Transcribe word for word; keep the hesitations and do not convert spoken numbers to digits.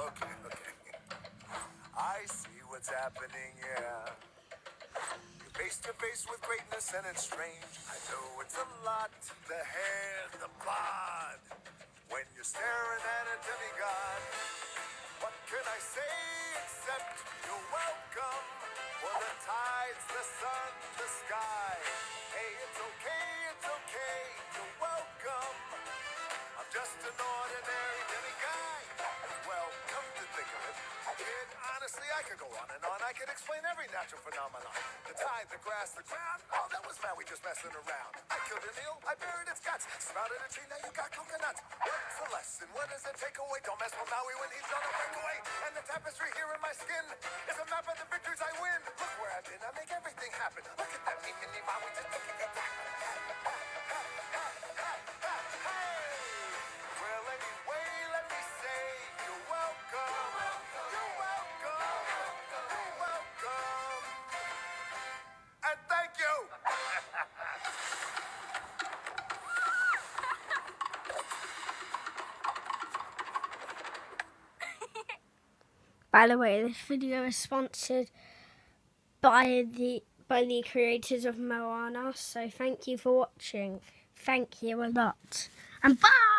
Okay, okay. I see what's happening, yeah. You're face to face with greatness and it's strange. I know it's a lot. The hair, the bod. When you're staring at a demigod. What can I say except you're welcome? For the tides, the sun, the sky. Hey, it's okay, it's okay. You're welcome. I'm just an ordinary demiguy. Well, come to think of it, kid, honestly, I could go on and on. I could explain every natural phenomenon. The tide, the grass, the ground. Oh, that was Maui just messing around. I killed an eel, I buried its guts. Sprouted a tree, now you got coconuts. What's the lesson? What does it take away? Don't mess with Maui when he's on a breakaway. And the tapestry here in my skin is a map of the victories I win. Look where I've been, I make everything happen. Look at that, me, mini Maui, just look at that. Well, anyway, let me say you're welcome. You're welcome. You're welcome. And thank you. By the way, this video is sponsored by the by the creators of Moana, so thank you for watching. Thank you a lot. And bye!